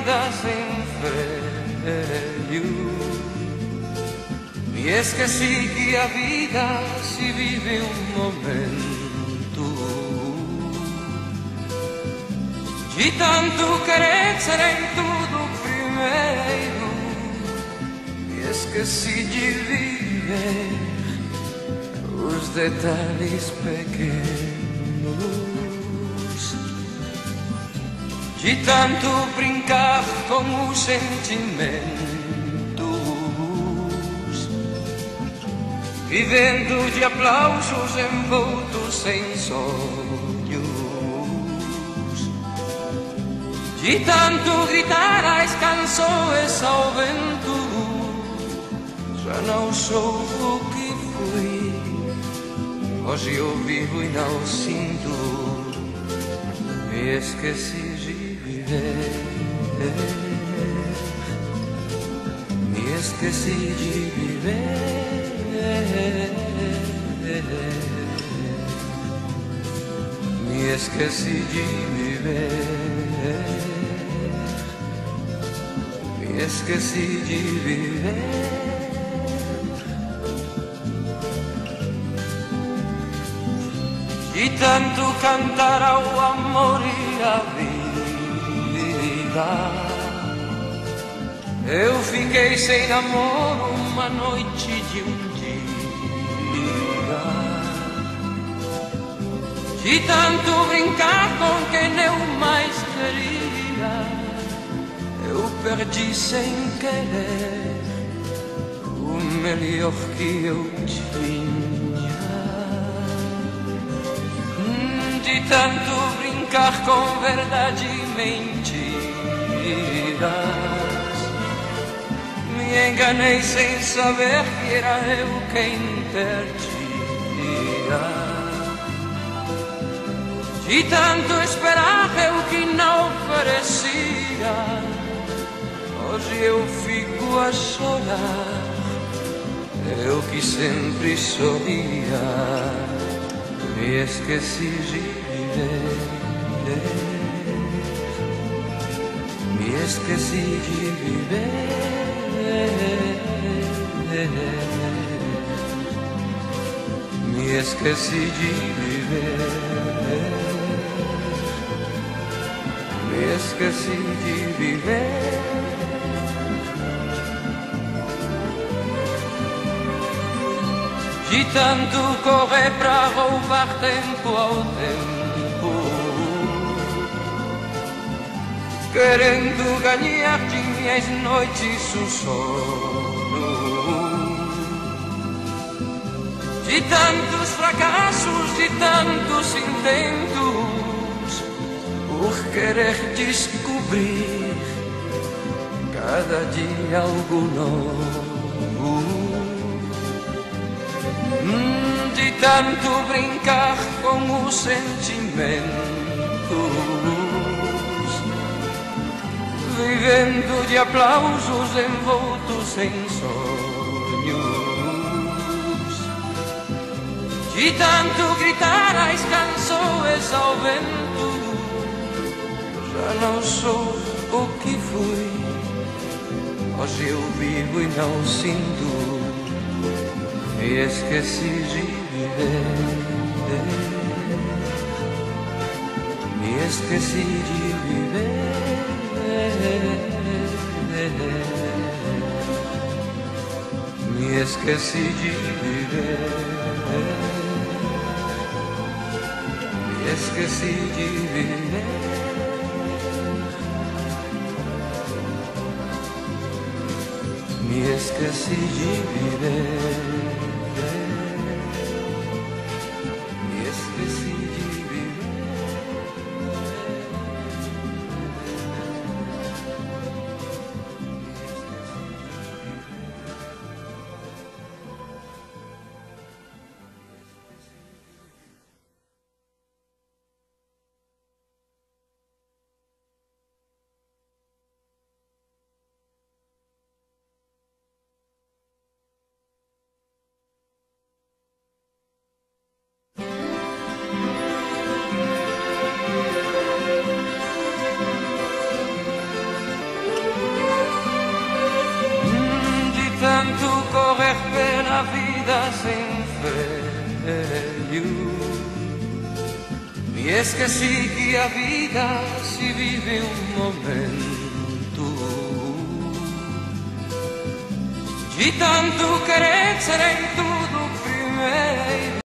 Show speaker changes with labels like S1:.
S1: vida sem freio. Me esqueci que a vida se vive um momento. De tanto querer ser em tudo primeiro, me esqueci de viver os detalhes pequenos. De tanto brincar com os sentimentos, vivendo de aplausos envoltos em sonhos. De tanto gritar as canções ao vento, já não sou o que fui. Hoje eu vivo e não sinto. Me esqueci de viver. Me esqueci de viver. Me esqueci de viver. Me esqueci de viver. De tanto cantar ao amor e à vida, eu fiquei sem namoro uma noite de um dia. De tanto brincar com quem eu mais queria, eu perdi sem querer o melhor que eu tinha. De tanto brincar com verdade e mentiras, me enganei sem saber que era eu quem perdia. De tanto esperar eu que não oferecia, hoje eu fico a chorar, eu que sempre sorria. Me esqueci de viver. Me esqueci de viver. Me esqueci de viver. Me esqueci de viver. De tanto correr pra roubar tempo ao tempo, querendo ganhar minhas noites o sono. De tantos fracassos, de tantos intentos, por querer descobrir cada dia algo novo. De tanto brincar com os sentimentos, vivendo de aplausos envoltos em sonhos. De tanto gritar as canções ao vento, já não sou o que fui. Hoje eu vivo e não sinto. Me esqueci de viver. Me esqueci de viver. Me esqueci de viver. Me esqueci de viver. Me esqueci de viver. una vita senza freio. E es che sì che a vita si vive un momento di tanto carezzare in tutto primeiro.